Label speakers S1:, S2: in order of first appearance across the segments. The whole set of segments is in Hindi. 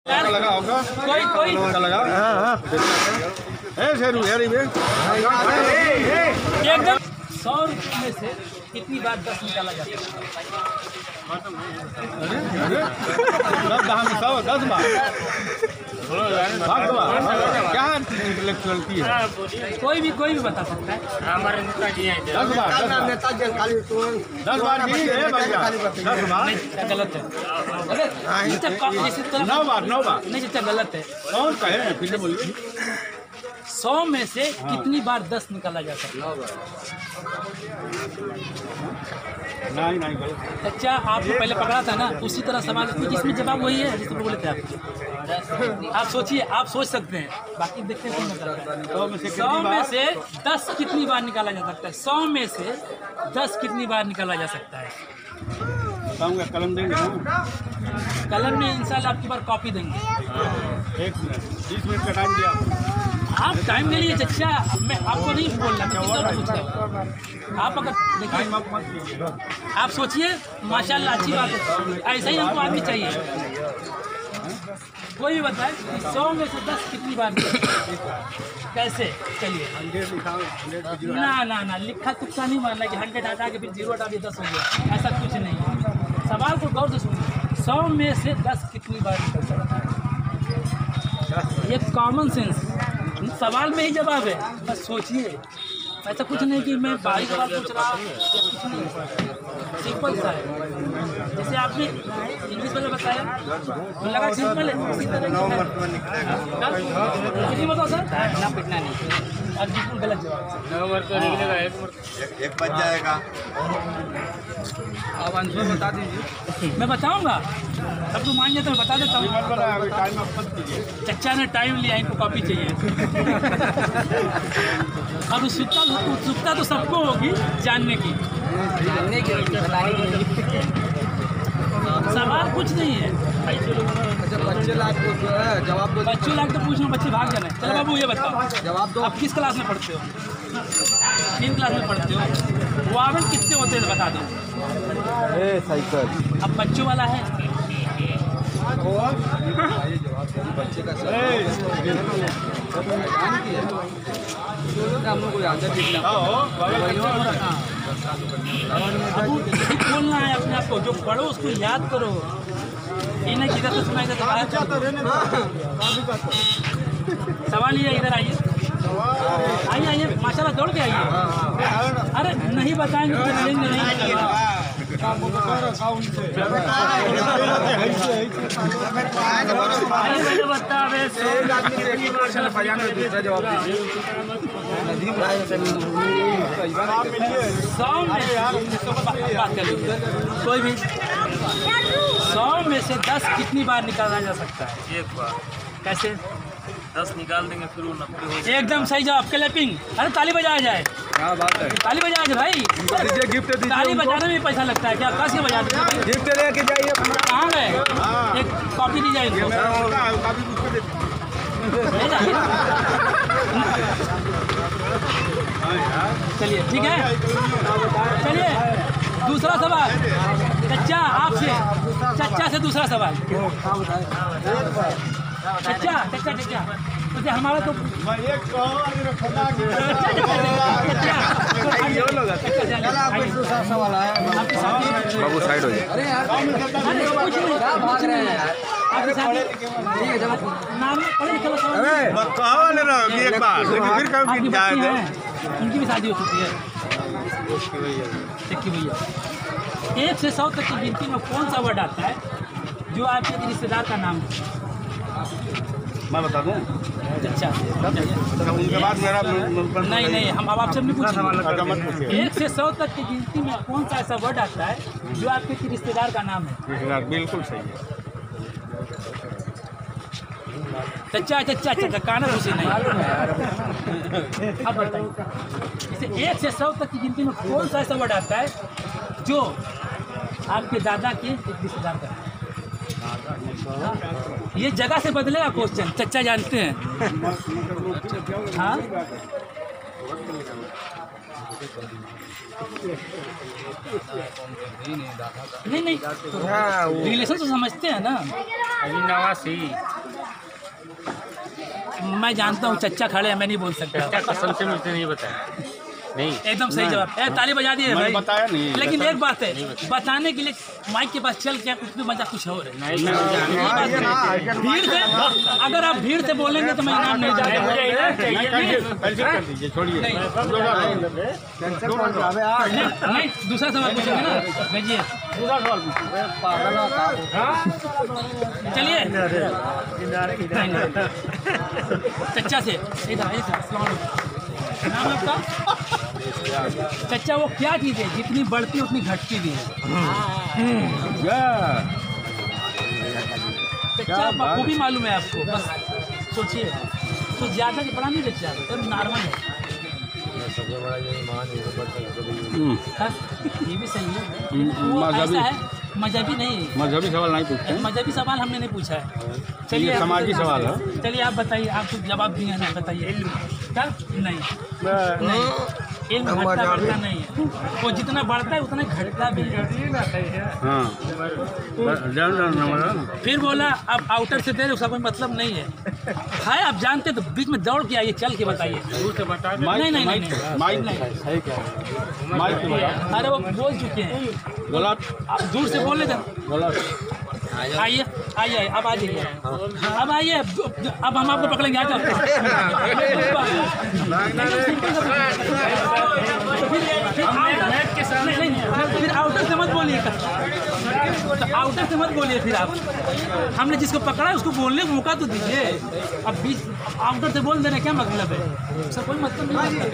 S1: लगा होगा कोई लगा। हाँ
S2: एकदम 100 रुपये में से कितनी बार 10 निकाला जाता है?
S1: 10 बार क्या लड़की है?
S2: कोई भी बता सकता है।
S3: हमारे नेताजी हैं
S1: 10 बार 10 बार जी है भैया 10 बार
S2: गलत है। अगर
S1: 9 बार
S2: नहीं चाचा गलत है।
S1: कौन कहे फिर से बोलिए।
S2: 100 में से कितनी बार 10 निकाला जा सकता है?
S1: नहीं गलत।
S2: अच्छा आपने पहले पकड़ा था ना, उसी तरह सवाल इसमें जवाब वही है जिसमें बोले थे आप सोचिए, आप सोच सकते हैं, बाकी देखते हैं। 100 में से 10 कितनी बार निकाला जा सकता है? 100 में से 10 कितनी बार निकाला जा सकता है?
S1: बताऊंगा, कलम देंगे ना?
S2: कलम में इंशाल्लाह आपकी बार कॉपी देंगे।
S1: 1 मिनट 20 मिनट का टाइम दिया
S2: आप टाइम ले लीजिए चचा, मैं आपको नहीं बोल रहा, मैं किसी और पूछ रहा हूँ। आप अगर देखिए, आप सोचिए, माशाल्लाह अच्छी बात है, ऐसा ही हमको आदमी चाहिए। कोई भी बताए 100 में से 10 कितनी बार कैसे? चलिए ना लिखा तुक्का नहीं मानना कि 100 हटा के फिर 0 हटा के 10 हो गया, ऐसा कुछ नहीं है। सवाल को गौर से सुनिए, 100 में से 10 कितनी बार निकल सकता है? ये कॉमन सेंस सवाल में ही जवाब है, बस सोचिए। ऐसा कुछ नहीं कि मैं भारी सवाल पूछ रहा हूँ, कुछ नहीं, सिंपल सा है। जैसे आपने इंग्लिश में बताया, लगा सिंपल है, इसी तरह कितनी बताओ सर? ना पिटना नहीं, अब बिल्कुल गलत जवाब।
S3: 9 बार तो निकलेगा, एक बच जाएगा।
S2: आप आंसर बता दीजिए। मैं बताऊंगा, सब तो मान जाते, मैं बता देता हूँ। चचा ने टाइम लिया, इनको कॉपी चाहिए। अब उत्सुकता तो सबको होगी जानने की, सवाल कुछ नहीं है।
S4: बच्चे लाख जवाब दो।
S2: बच्चों लाख तो पूछना, बच्चे भाग जाना है। चलो बाबू ये बताओ,
S4: जवाब दो।
S2: आप किस क्लास में पढ़ते हो? 3 क्लास में पढ़ते हो। वावन कितने होते हैं बता दो।
S4: साइकिल
S2: अब बच्चों वाला है,
S4: बच्चे का हम लोग को आंसर
S2: बोलना है अपने आप को, जो पढ़ो उसको याद करो। इन्हें किधर से सुनाई देता है? सवाल ये, इधर आइए माशाल्लाह, दौड़ के आइए। अरे नहीं बताएंगे तो लेंगे नहीं। कोई भी 100 में से 10 कितनी बार निकाला जा सकता है?
S3: 1 बार।
S2: कैसे?
S3: 10 निकाल देंगे, फिर वो 90 हो जाएगा।
S2: एकदम सही जवाब, क्लैपिंग। अरे ताली बजाया जाए,
S4: क्या बात है।
S2: ताली बजाया जाए भाई।
S4: दीजिए, गिफ्ट दीजिए।
S2: ताली बजाने में पैसा लगता है क्या? कैसे बजा दीजिए?
S4: गिफ्ट लेके जाइए।
S2: कहाँ गए? एक कॉपी दी जाए इनको। ले जाइए। चलिए ठीक है, चलिए दूसरा सवाल चचा आपसे, चचा से दूसरा सवाल। चचा मुझे हमारा तो
S4: सवाल आया। बाबू साइड हो जाए। अरे यार कुछ नहीं, क्या भाग रहे हैं यार। ठीक है चलो।
S2: नाम पढ़े लिखे लोग
S1: एक बार फिर
S2: आपकी बच्ची हैं, उनकी भी शादी हो चुकी है। देखिए भैया, 1 से 100 तक की गिनती में कौन सा वर्ड आता है जो आपके रिश्तेदार का नाम है?
S1: मैं बता दूं?
S2: अच्छा
S1: उनके बाद मेरा
S2: नहीं, हम अब आपसे नहीं पूछेंगे। 1 से 100 तक की गिनती में कौन सा ऐसा वर्ड आता है जो आपके रिश्तेदार का नाम है?
S1: बिल्कुल सही है।
S2: चचा काना खुशी नहीं। अब बताइए, जैसे 1 से 100 तक की गिनती में कौन सा ऐसा वर्ड आता है जो आपके दादा के एक रिश्तेदार का? ये जगह से बदलेगा क्वेश्चन, चचा जानते हैं। हाँ नहीं रिलेशन तो समझते हैं ना।
S3: नवासी
S2: मैं जानता हूँ चच्चा खड़े हैं, मैं नहीं बोल सकता।
S3: क्या कसम से मुझे नहीं बताया। नहीं
S2: एकदम सही जवाब। ताली बजा दिए भाई।
S1: बताया नहीं।
S2: लेकिन एक बात है, बताने के लिए माइक के पास चल के उसमें मजा कुछ और है। भीड़ से अगर आप भीड़ से बोलेंगे तो मैं इनाम नहीं
S1: कैंसिल कर दीजिए, छोड़िए।
S2: नहीं, दूसरा सवाल पूछेंगे ना, भेजिए।
S1: दूसरा सवाल
S2: चलिए चच्चा से नाम आपका? चच्चा, वो क्या चीज़ है जितनी बढ़ती उतनी घटती भी है? चच्चा वो भी मालूम है आपको, बस सोचिए। तो ज़्यादा के पढ़ा नहीं चच्चा, तो नॉर्मल है। हाँ, ये भी सही है। वो ऐसा है, मजहबी नहीं है।
S1: मजहबी सवाल नहीं पूछते।
S2: मजहबी सवाल हमने नहीं पूछा है। चलिए
S1: ये समाजी सवाल है।
S2: चलिए आप बताइए, आपको जवाब दिए हैं, बताइए। क्या? नहीं, इल्म घटता बढ़ता नहीं है, वो जितना बढ़ता है उतना घटता भी है।
S1: हाँ,
S2: फिर बोला अब आउटर से दे रहे उसका कोई मतलब नहीं है। आप जानते तो बीच में दौड़ के आइए, चल के बताइए। नहीं नहीं नहीं
S1: माइक माइक
S2: अरे वो बोल चुके हैं,
S1: गलत,
S2: आप दूर से बोल लेते।
S1: गलत।
S2: आइए आइए, अब आ जाइए, अब आइए, अब हम आपको पकड़ेंगे। आ जाओ। फिर आउटर से मत बोलिए, आउटर से मत बोलिए। फिर आप, हमने जिसको पकड़ा है उसको बोलने को मौका तो दीजिए। अब बीच आउटर से बोल देना क्या मतलब है? उसका कोई मतलब नहीं है।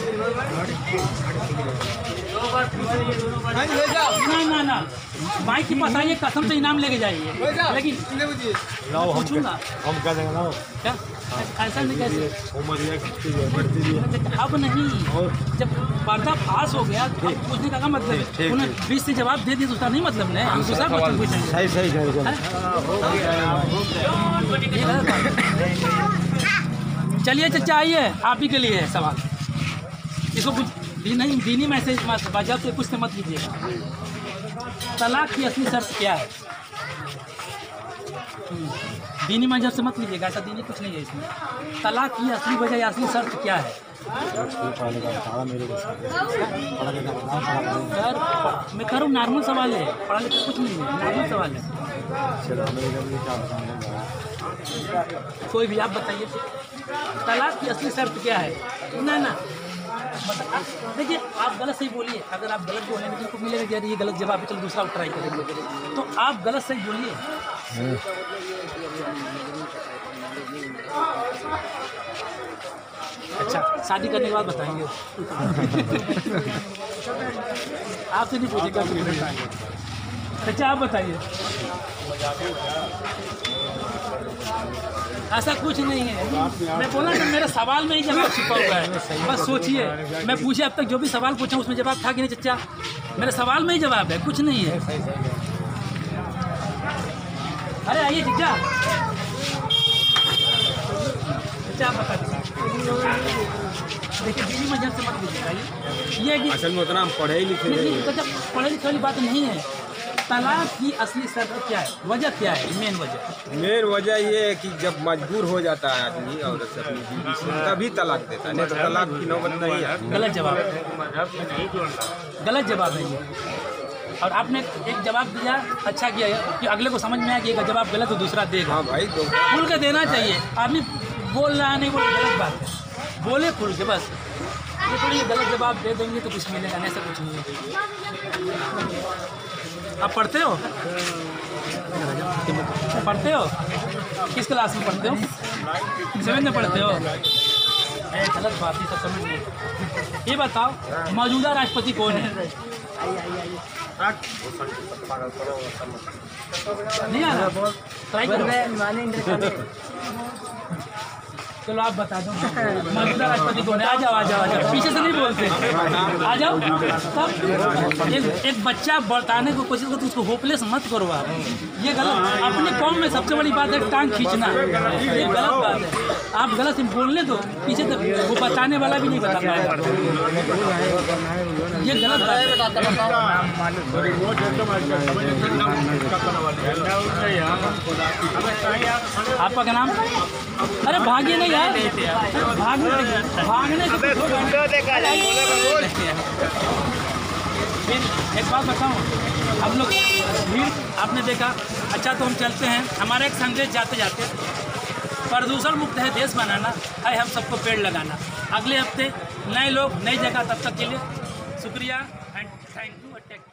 S2: ना ना, बाइक के पास आइए, कसम से इनाम लेके जाइए। लेकिन पूछूंगा
S1: हम क्या देंगे ना,
S2: क्या ऐसा नहीं, कैसे अब नहीं, जब पर्दा पास हो गया तो अब पूछने का क्या मतलब है? उन्हें 20 से जवाब दे दिए तो उसका नहीं मतलब नहीं, हम दूसरा क्वेश्चन पूछेंगे।
S1: सही सही सही।
S2: चलिए चच्चा आइए, आप ही के लिए है सवाल। इसको कुछ नहीं, दीनी मैसेज मजहब से कुछ से मत लीजिएगा। तलाक की असली शर्त क्या है? दीनी मजहब से मत लीजिएगा, ऐसा दीनी कुछ नहीं है इसमें। तलाक की असली वजह या असली शर्त क्या है? सर मैं कह रहा हूँ नॉर्मल सवाल है, पढ़ा लिखा कुछ नहीं है, नॉर्मल सवाल है। कोई भी आप बताइए, तलाक की असली शर्त क्या है? ना ना देखिए, आप गलत सही बोलिए। अगर आप गलत बोलेंगे तो मिलेगा कि यार ये गलत जवाब है, चलो दूसरा ट्राई करेंगे। तो आप गलत सही बोलिए। अच्छा, शादी करने के बाद बताएंगे। आपसे नहीं पूछेगा। अच्छा आप बताइए। ऐसा कुछ नहीं है, मैं बोला कि मेरे सवाल में ही जवाब छुपा हुआ है। बस सोचिए, मैं पूछे अब तक जो भी सवाल पूछा उसमें जवाब था कि नहीं चच्चा? मेरे सवाल में ही जवाब है, कुछ नहीं है। अरे आइए चच्चा, चच्चा आप बता दीजिए। देखिए दीनी मजहब से मत लीजिएगा, ये कि
S3: असल में उतना हम पढ़े ही लिखे
S2: पढ़े लिखे वाली बात नहीं है। तलाक की असली शर्त क्या है, वजह क्या है? मेन वजह
S3: ये है कि जब मजबूर हो जाता है आदमी औरत से अपनी बीवी से, तभी तलाक देता है, नहीं तो तलाक की नौबत नहीं है।
S2: गलत जवाब, गलत जवाब है ये। और आपने एक जवाब दिया, अच्छा किया कि अगले को समझ में आया कि एक जवाब गलत हो दूसरा देगा।
S3: हाँ भाई, तो
S2: खुल के देना चाहिए। आदमी बोल रहा है नहीं बोल, गलत बात है, बोले खुल के बस। ये थोड़ी गलत जवाब दे देंगे तो कुछ मिलेगा नहीं, ऐसा कुछ नहीं है। आप पढ़ते हो? पढ़ते हो? किस क्लास में पढ़ते हो? 7 में पढ़ते हो? गलत बात ही सब समझ नहीं। ये बताओ मौजूदा राष्ट्रपति कौन है? नहीं आ रहा, ट्राई करो। चलो आप बता दो मौजूदा राष्ट्रपति कौन है? आ जाओ आ जाओ आ जाओ, पीछे से नहीं बोलते, आ जाओ। तब एक बच्चा बताने को कोशिश करते उसको होपलेस मत करो आप, ये गलत। अपने कौम में सबसे बड़ी बात है टांग खींचना, ये गलत बात है। आप गलत बोलने दो, पीछे तो वो बताने वाला भी नहीं बता पाएगा, ये गलत बात है। आपका क्या नाम? अरे भागिए नहीं यार, भागने से कुछ होगा। फिर एक बात बताऊँ, हम लोग भीड़ आपने देखा, अच्छा तो हम चलते हैं, हमारा एक संदेश जाते जाते, प्रदूषण मुक्त है देश बनाना है, हम सबको पेड़ लगाना। अगले हफ्ते नए लोग नई जगह, तब तक के लिए शुक्रिया एंड थैंक यू।